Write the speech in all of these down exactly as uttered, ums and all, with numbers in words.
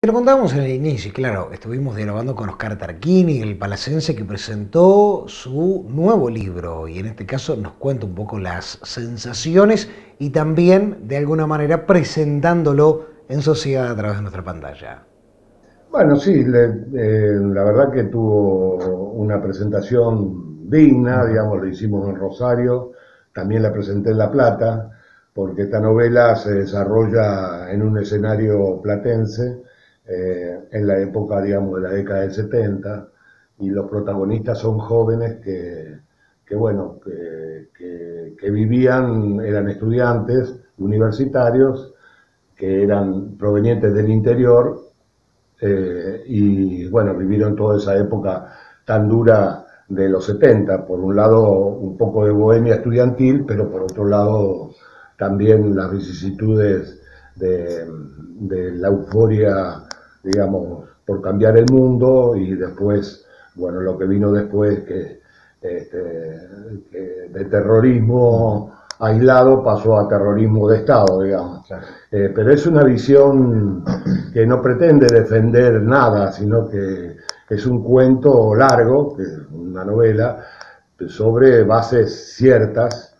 Te lo contábamos en el inicio, y claro, estuvimos dialogando con Oscar Tarquini, el palacense que presentó su nuevo libro y en este caso nos cuenta un poco las sensaciones y también de alguna manera presentándolo en sociedad a través de nuestra pantalla. Bueno, sí, le- eh, la verdad que tuvo una presentación digna, digamos, lo hicimos en Rosario, también la presenté en La Plata, porque esta novela se desarrolla en un escenario platense, eh, en la época, digamos, de la década del setenta, y los protagonistas son jóvenes que, que bueno, que, que- que vivían, eran estudiantes universitarios, que eran provenientes del interior eh, y bueno, vivieron toda esa época tan dura de los setenta, por un lado un poco de bohemia estudiantil, pero por otro lado también las vicisitudes de, de la euforia, digamos, por cambiar el mundo y después, bueno, lo que vino después, que, este, que de terrorismo aislado pasó a terrorismo de Estado, digamos. Claro. Eh, pero es una visión que no pretende defender nada, sino que es un cuento largo, que es una novela, sobre bases ciertas,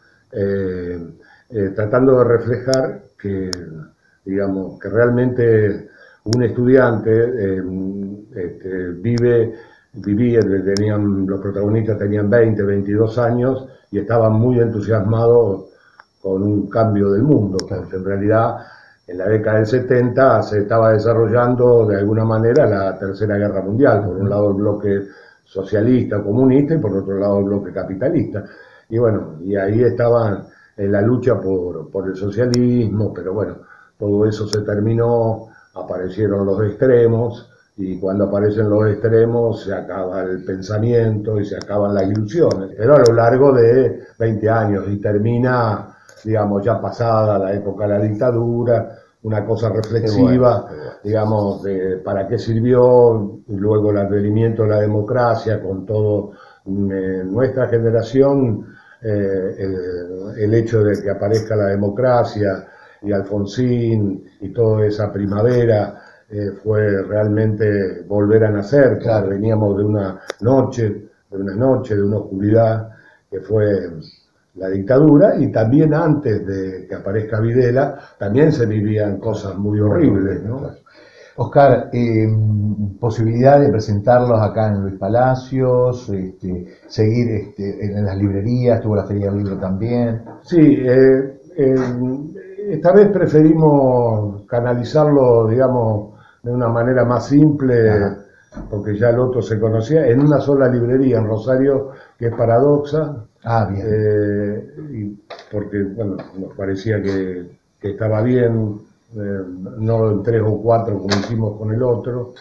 eh, eh, tratando de reflejar que, digamos, que realmente un estudiante eh, este, vive, vivía, tenían, los protagonistas tenían veinte, veintidós años y estaban muy entusiasmados con un cambio del mundo, porque en realidad en la década del setenta se estaba desarrollando de alguna manera la Tercera Guerra Mundial, por un lado el bloque socialista, comunista y por otro lado el bloque capitalista. Y bueno, y ahí estaban en la lucha por, por el socialismo, pero bueno, todo eso se terminó, aparecieron los extremos, y cuando aparecen los extremos se acaba el pensamiento y se acaban las ilusiones, pero a lo largo de veinte años y termina, digamos, ya pasada la época de la dictadura, una cosa reflexiva, Qué bueno, qué bueno. digamos, de para qué sirvió, y luego el advenimiento de la democracia, con todo eh, nuestra generación, eh, el, el hecho de que aparezca la democracia y Alfonsín y toda esa primavera, eh, fue realmente volver a nacer, claro. Veníamos de una noche, de una noche, de una oscuridad que fue la dictadura, y también antes de que aparezca Videla, también se vivían cosas muy horribles, ¿no? Claro. Oscar, eh, posibilidad de presentarlos acá en Luis Palacios, este, seguir este, en las librerías, tuvo la Feria del Libro también. Sí, eh, eh, esta vez preferimos canalizarlo, digamos, de una manera más simple, ajá, porque ya el otro se conocía, en una sola librería en Rosario, que es Paradoxa. Ah, bien. Eh, y porque, bueno, nos parecía que, que estaba bien, eh, no en tres o cuatro como hicimos con el otro.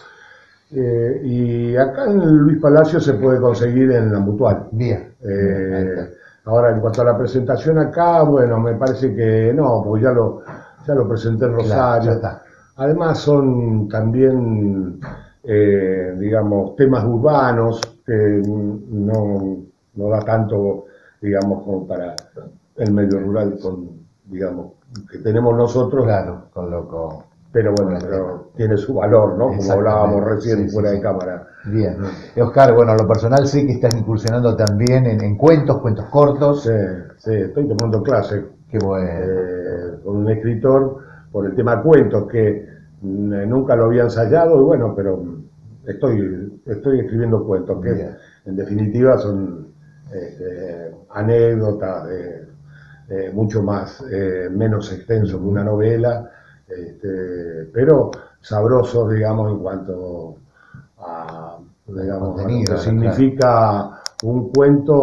Eh, y acá en Luis Palacio se puede conseguir en la Mutual. Bien. Eh, bien ahora, en cuanto a la presentación acá, bueno, me parece que no, porque ya lo, ya lo presenté en Rosario. Claro, Además son también, eh, digamos, temas urbanos que no, no da tanto, digamos, como para el medio rural, con, digamos, que tenemos nosotros. Claro, con lo con, pero bueno, pero tiene su valor, ¿no? Como hablábamos recién, sí, fuera sí, de sí. cámara. Bien. Oscar, bueno, lo personal sé que estás incursionando también en, en cuentos, cuentos cortos. Sí, sí, estoy tomando clases. Qué bueno. Eh, con un escritor por el tema cuentos, que nunca lo había ensayado, y bueno, pero estoy, estoy escribiendo cuentos, que bien, en definitiva son este, anécdotas de, de mucho más, eh, menos extensos que una novela, este, pero sabrosos, digamos, en cuanto a, digamos, a lo que significa, claro, un cuento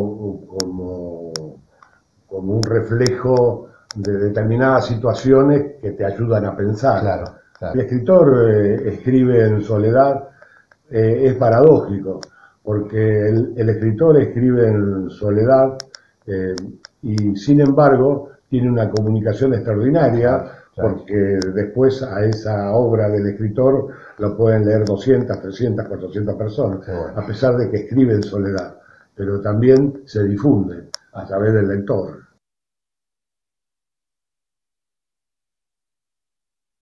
como, como un reflejo de determinadas situaciones que te ayudan a pensar. Claro, claro. El escritor eh, escribe en soledad, eh, es paradójico, porque el, el escritor escribe en soledad eh, y sin embargo tiene una comunicación extraordinaria, claro, claro, porque después a esa obra del escritor lo pueden leer doscientas, trescientas, cuatrocientas personas, bueno, a pesar de que escribe en soledad, pero también se difunde a través del lector.